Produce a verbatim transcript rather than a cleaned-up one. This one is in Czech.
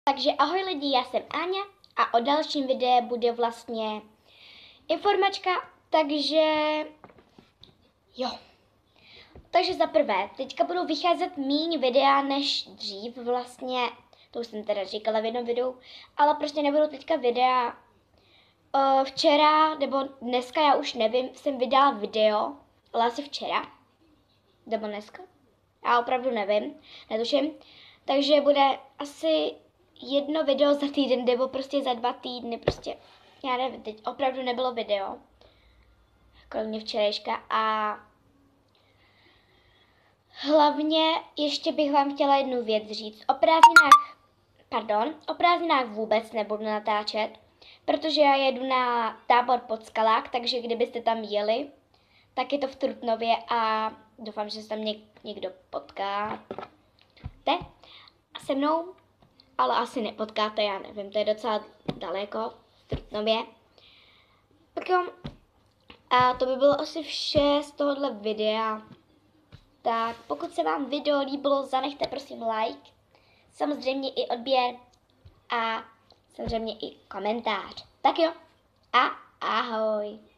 Takže ahoj lidi, já jsem Áňa a o dalším videu bude vlastně informačka, takže jo. Takže za prvé, teďka budou vycházet míň videa než dřív vlastně, to už jsem teda říkala v jednom videu, ale prostě nebudou teďka videa. Uh, včera, nebo dneska, já už nevím, jsem vydala video, ale asi včera, nebo dneska, já opravdu nevím, netuším, takže bude asi jedno video za týden, nebo prostě za dva týdny, prostě, já nevím, teď opravdu nebylo video, kromě včerejška a hlavně ještě bych vám chtěla jednu věc říct, o prázdninách, pardon, o prázdninách vůbec nebudu natáčet, protože já jedu na tábor Podskalák, takže kdybyste tam jeli, tak je to v Trutnově a doufám, že se tam něk- někdo potkáte se mnou, ale asi nepotkáte, já nevím, to je docela daleko v Trutnově. Tak jo, a to by bylo asi vše z tohohle videa. Tak pokud se vám video líbilo, zanechte prosím like, samozřejmě i odběr a samozřejmě i komentář. Tak jo, a ahoj.